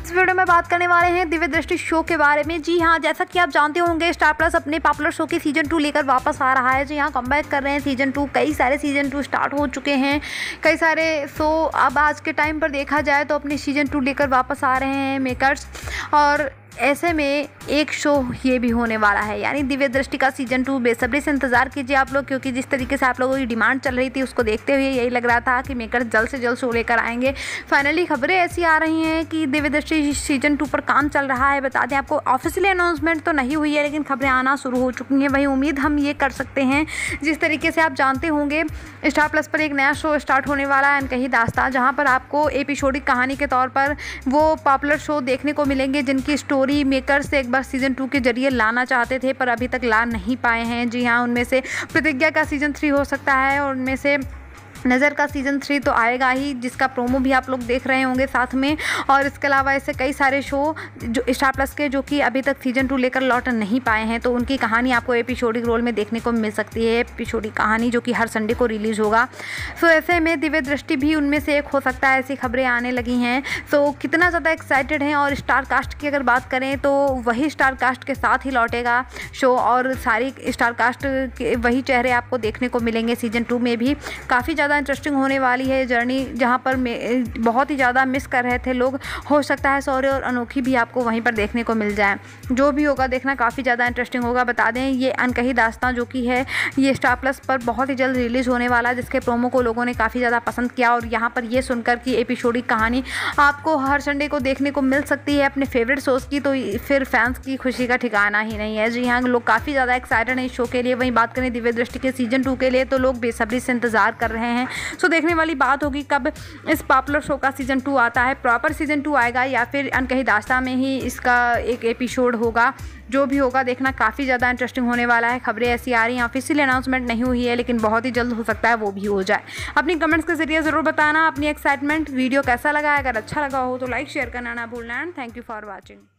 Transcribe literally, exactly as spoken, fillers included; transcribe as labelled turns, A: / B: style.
A: इस वीडियो में बात करने वाले हैं दिव्य दृष्टि शो के बारे में। जी हाँ, जैसा कि आप जानते होंगे स्टार प्लस अपने पॉपुलर शो की सीजन टू लेकर वापस आ रहा है। जी हाँ, कमबैक कर रहे हैं सीजन टू। कई सारे सीजन टू स्टार्ट हो चुके हैं, कई सारे शो अब आज के टाइम पर देखा जाए तो अपने सीजन टू लेकर वापस आ रहे हैं मेकर्स। और ऐसे में एक शो ये भी होने वाला है, यानी दिव्य दृष्टि का सीजन टू। बेसब्री से इंतजार कीजिए आप लोग, क्योंकि जिस तरीके से आप लोगों की डिमांड चल रही थी उसको देखते हुए यही लग रहा था कि मेकर्स जल्द से जल्द शो लेकर आएंगे। फाइनली खबरें ऐसी आ रही हैं कि दिव्य दृष्टि सीजन टू पर काम चल रहा है। बता दें आपको, ऑफिशियली अनाउंसमेंट तो नहीं हुई है, लेकिन खबरें आना शुरू हो चुकी हैं। वही उम्मीद हम ये कर सकते हैं, जिस तरीके से आप जानते होंगे स्टार प्लस पर एक नया शो स्टार्ट होने वाला है, अनकही दास्तां, जहाँ पर आपको एपिसोडिक कहानी के तौर पर वो पॉपुलर शो देखने को मिलेंगे जिनकी स्टोरी मेकर्स एक बार सीजन टू के जरिए लाना चाहते थे पर अभी तक ला नहीं पाए हैं। जी हाँ, उनमें से प्रतिज्ञा का सीजन थ्री हो सकता है और उनमें से नज़र का सीज़न थ्री तो आएगा ही, जिसका प्रोमो भी आप लोग देख रहे होंगे साथ में। और इसके अलावा ऐसे कई सारे शो जो स्टार प्लस के जो कि अभी तक सीजन टू लेकर लौट नहीं पाए हैं, तो उनकी कहानी आपको एपिसोडिक रोल में देखने को मिल सकती है। एपिसोडिक कहानी जो कि हर संडे को रिलीज़ होगा। सो ऐसे में दिव्य दृष्टि भी उनमें से एक हो सकता है, ऐसी खबरें आने लगी हैं। सो कितना ज़्यादा एक्साइटेड हैं। और स्टार कास्ट की अगर बात करें तो वही स्टार कास्ट के साथ ही लौटेगा शो, और सारी स्टार कास्ट के वही चेहरे आपको देखने को मिलेंगे सीजन टू में भी। काफ़ी ज़्यादा इंटरेस्टिंग होने वाली है जर्नी, जहाँ पर बहुत ही ज़्यादा मिस कर रहे थे लोग। हो सकता है सौर्य और अनोखी भी आपको वहीं पर देखने को मिल जाए। जो भी होगा देखना काफ़ी ज़्यादा इंटरेस्टिंग होगा। बता दें ये अनकही दास्तां जो कि है ये स्टार प्लस पर बहुत ही जल्द रिलीज़ होने वाला है, जिसके प्रोमो को लोगों ने काफ़ी ज़्यादा पसंद किया। और यहाँ पर ये सुनकर कि एपिसोडिक कहानी आपको हर संडे को देखने को मिल सकती है अपने फेवरेट शोज़ की, तो फिर फैंस की खुशी का ठिकाना ही नहीं है। जी हाँ, लोग काफ़ी ज़्यादा एक्साइटेड हैं इस शो के लिए। वहीं बात करें दिव्य दृष्टि के सीजन टू के लिए तो लोग बेसब्री से इंतजार कर रहे हैं। सो देखने वाली बात होगी कब इस पॉपुलर शो का सीजन टू आता है। प्रॉपर सीजन टू आएगा या फिर अनकही दास्तां में ही इसका एक एपिसोड होगा। जो भी होगा देखना काफ़ी ज़्यादा इंटरेस्टिंग होने वाला है। खबरें ऐसी आ रही हैं, ऑफिशियल अनाउंसमेंट नहीं हुई है, लेकिन बहुत ही जल्द हो सकता है वो भी हो जाए। अपनी कमेंट्स के जरिए ज़रूर बताना अपनी एक्साइटमेंट। वीडियो कैसा लगा, अगर अच्छा लगा हो तो लाइक शेयर करना ना भूलना। And thank you for watching.